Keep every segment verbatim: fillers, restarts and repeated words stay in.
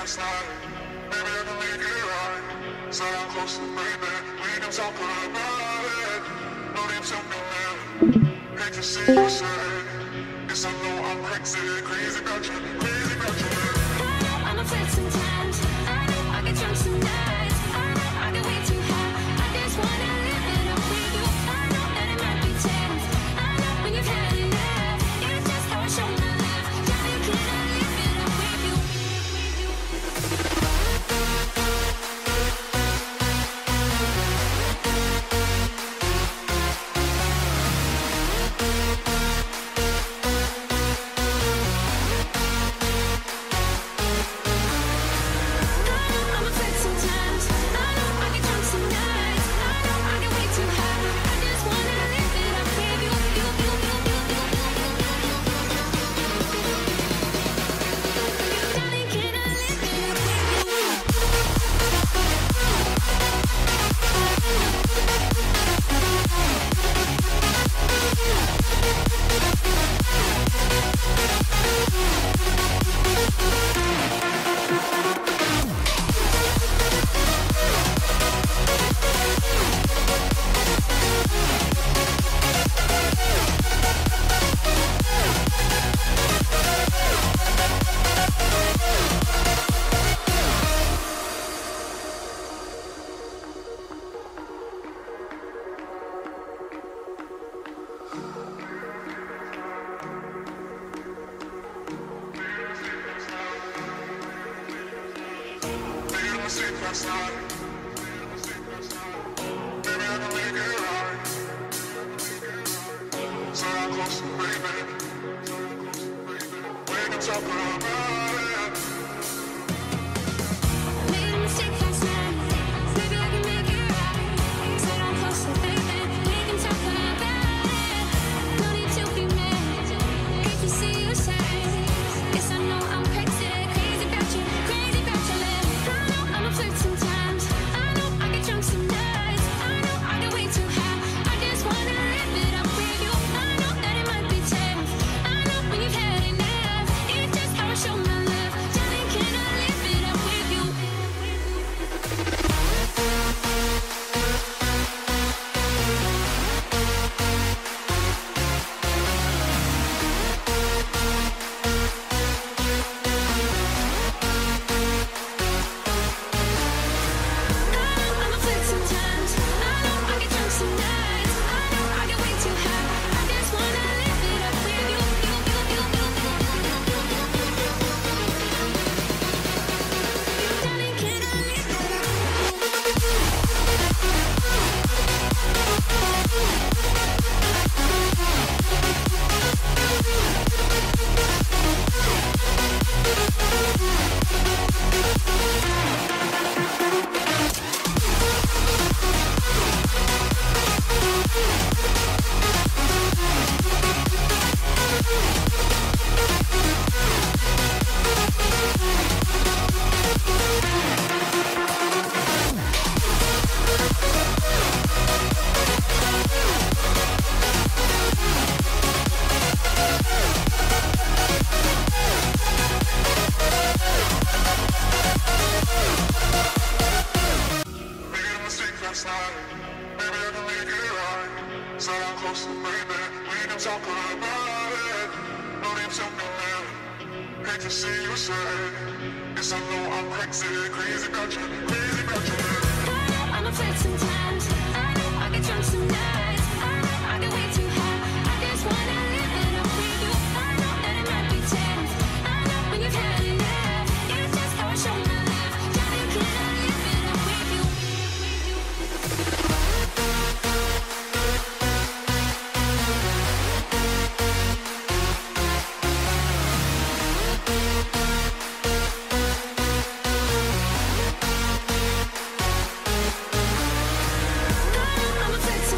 last night. Maybe I can make it right. Slide down closer, baby. We can talk about it. No need to be mad. Hate to see you sad. Yes, I know I'm crazy, crazy about you, crazy about you. I know I'm afraid sometimes. I know I get drunk some nights. I know I get way too high. I just wanna live it up with you. I know that it might be tense. I know when you've had enough. It's just how I show my love. Tell me, can I live it up with you? I'm afraid sometimes. I know I get drunk some nights. I know I get way too high. I just wanna live it up with you. Darling, can I live it up with you? Made a mistake last night. Maybe I can make it right. Slide down closer, baby. We can talk about it. Made a mistake last night. Maybe I can make it right. Sit down closer, baby. We can talk about it. No need to be mad. Hate to see you sad. Yes, I know I'm crazy, crazy about you, crazy about your love. I know I'm a flirt sometimes. I know I get drunk some nights. I know I get way too high. I just wanna live it up with you. I know that it might be tough. I know when you've had enough. It's just how I show my love. Darling, can I live it up with you? I'm a flirt sometimes. I know I get drunk some nights. I know I get way too high. I just wanna live it up with you. Darling, can I live it Made a mistake last night. Maybe I can make it right. Slide down closer, baby. We can talk about it. No need to be mad. Hate to see you sad. Yes, I know I'm crazy, crazy about you, crazy about you. I know I'm afraid sometimes. I know I get drunk some nights. I know I get way too high. I just wanna live it up with you. I know that it might be tense. I know when you've had enough. It's just how I show my love. Darling, can I live it up with you? I'm afraid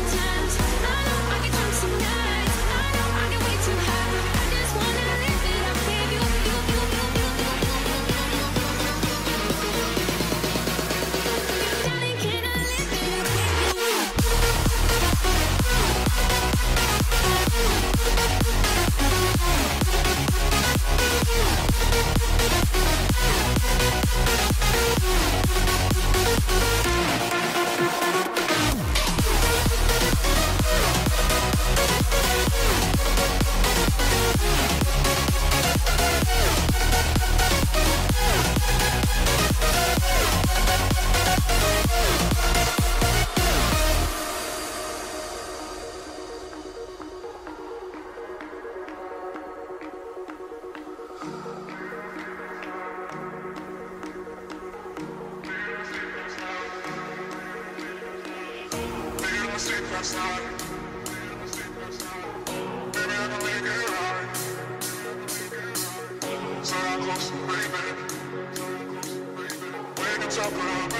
last night. Maybe I can make it right. So I'm close to baby. We can talk about